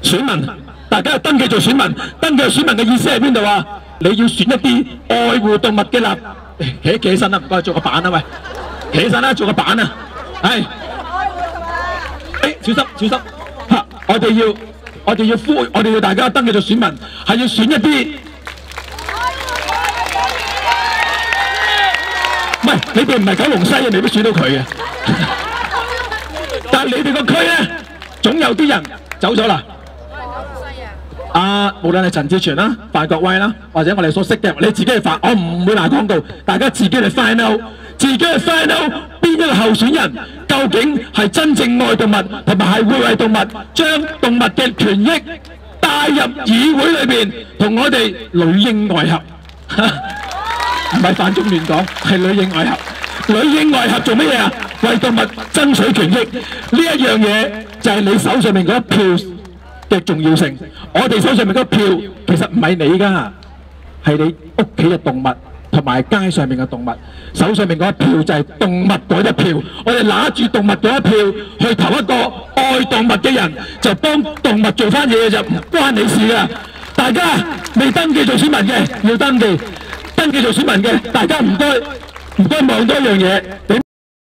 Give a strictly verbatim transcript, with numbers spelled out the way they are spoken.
選民，大家登記做選民。登記做選民嘅意思係邊度啊？你要選一啲愛護動物嘅立，企企起身啦，唔該，做個板啊喂，企起身啦，做個板啊，係。誒，小心小心嚇！我哋要我哋要呼，我哋要大家登記做選民，係要選一啲。唔係，你哋唔係九龍西嘅，未必選到佢嘅。但係你哋個區咧，總有啲人走咗啦。啊，無論係陳志全啦、范國威啦，或者我哋所識嘅，你自己去發，我唔會賣廣告，大家自己去 find out， 自己去 find out 邊一個候選人究竟係真正愛動物，同埋係會為動物將動物嘅權益帶入議會裏邊，同我哋裏應外合。唔係范總亂講，係裏應外合。裏應外合做乜嘢啊？為動物爭取權益，呢一樣嘢就係你手上面嗰一票嘅重要性。我哋手上面嗰票其實唔係你㗎，係你屋企嘅動物同埋街上面嘅動物。手上面嗰一票就係動物嗰一票。我哋拿住動物嗰一票去投一個愛動物嘅人，就幫動物做翻嘢嘅就唔關你事㗎。大家未登記做選民嘅要登記，登記做選民嘅大家唔該唔該望多一樣嘢。